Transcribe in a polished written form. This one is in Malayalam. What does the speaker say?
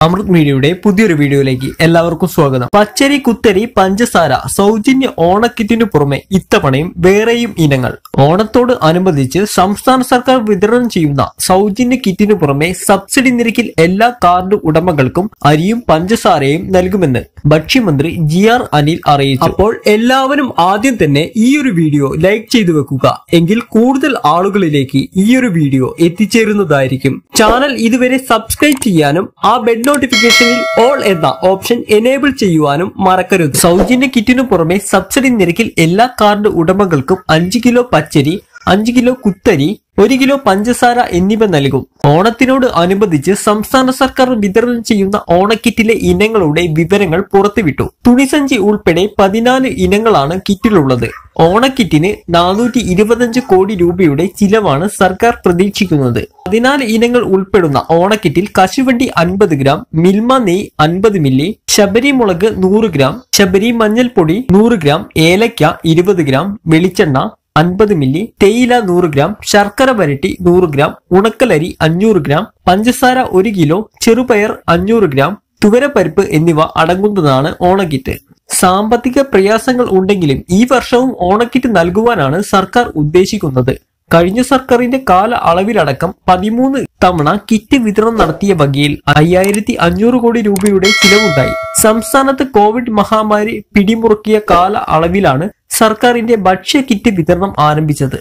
അമൃത് മീഡിയയുടെ പുതിയൊരു വീഡിയോയിലേക്ക് എല്ലാവർക്കും സ്വാഗതം. പച്ചരി, കുത്തരി, പഞ്ചസാര സൗജന്യ ഓണക്കിറ്റിനു പുറമെ ഇത്തവണയും വേറെയും ഇനങ്ങൾ. ഓണത്തോട് അനുബന്ധിച്ച് സംസ്ഥാന സർക്കാർ വിതരണം ചെയ്യുന്ന സൗജന്യ കിറ്റിനു പുറമെ സബ്സിഡി നിരക്കിൽ എല്ലാ കാർഡ് ഉടമകൾക്കും അരിയും പഞ്ചസാരയും നൽകുമെന്ന് ഭക്ഷ്യമന്ത്രി GR അനിൽ അറിയിച്ചു. അപ്പോൾ എല്ലാവരും ആദ്യം തന്നെ ഈ ഒരു വീഡിയോ ലൈക്ക് ചെയ്തു വെക്കുക. എങ്കിൽ കൂടുതൽ ആളുകളിലേക്ക് ഈ ഒരു വീഡിയോ എത്തിച്ചേരുന്നതായിരിക്കും. ചാനൽ ഇതുവരെ സബ്സ്ക്രൈബ് ചെയ്യാനും ആ ബെൽ നോട്ടിഫിക്കേഷനിൽ ഓൾ എന്ന ഓപ്ഷൻ എനേബിൾ ചെയ്യുവാനും മറക്കരുത്. സൗജന്യ കിറ്റിനു പുറമെ സബ്സിഡി നിരക്കിൽ എല്ലാ കാർഡ് ഉടമകൾക്കും 5 കിലോ പച്ചരി, 5 കിലോ കുത്തരി, 1 കിലോ പഞ്ചസാര എന്നിവ നൽകും. ഓണത്തിനോട് അനുബന്ധിച്ച് സംസ്ഥാന സർക്കാർ വിതരണം ചെയ്യുന്ന ഓണക്കിറ്റിലെ ഇനങ്ങളുടെ വിവരങ്ങൾ പുറത്തുവിട്ടു. തുണിസഞ്ചി ഉൾപ്പെടെ 14 ഇനങ്ങളാണ് കിറ്റിലുള്ളത്. ഓണക്കിറ്റിന് 425 കോടി രൂപയുടെ ചിലവാണ് സർക്കാർ പ്രതീക്ഷിക്കുന്നത്. 14 ഇനങ്ങൾ ഉൾപ്പെടുന്ന ഓണക്കിറ്റിൽ കശുവണ്ടി 50 ഗ്രാം, മിൽമ നെയ് 50 മില്ലി, ശബരി മുളക് 100 ഗ്രാം, ശബരി മഞ്ഞൾപ്പൊടി 100 ഗ്രാം, ഏലക്ക 20 ഗ്രാം, വെളിച്ചെണ്ണ 50 മില്ലി, തേയില 100 ഗ്രാം, ശർക്കര വരട്ടി 100 ഗ്രാം, ഉണക്കലരി 500 ഗ്രാം, പഞ്ചസാര 1 കിലോ, ചെറുപയർ 500 ഗ്രാം, തുവരപ്പരിപ്പ് എന്നിവ അടങ്ങുന്നതാണ് ഓണക്കിറ്റ്. സാമ്പത്തിക പ്രയാസങ്ങൾ ഉണ്ടെങ്കിലും ഈ വർഷവും ഓണക്കിറ്റ് നൽകുവാനാണ് സർക്കാർ ഉദ്ദേശിക്കുന്നത്. കഴിഞ്ഞ സർക്കാരിന്റെ കാല അളവിലടക്കം 13 തവണ കിറ്റ് വിതരണം നടത്തിയ വകയിൽ 5500 കോടി രൂപയുടെ ചിലവുണ്ടായി. സംസ്ഥാനത്ത് കോവിഡ് മഹാമാരി പിടിമുറുക്കിയ കാല അളവിലാണ് സർക്കാരിന്റെ ഭക്ഷ്യ കിറ്റ് വിതരണം ആരംഭിച്ചത്.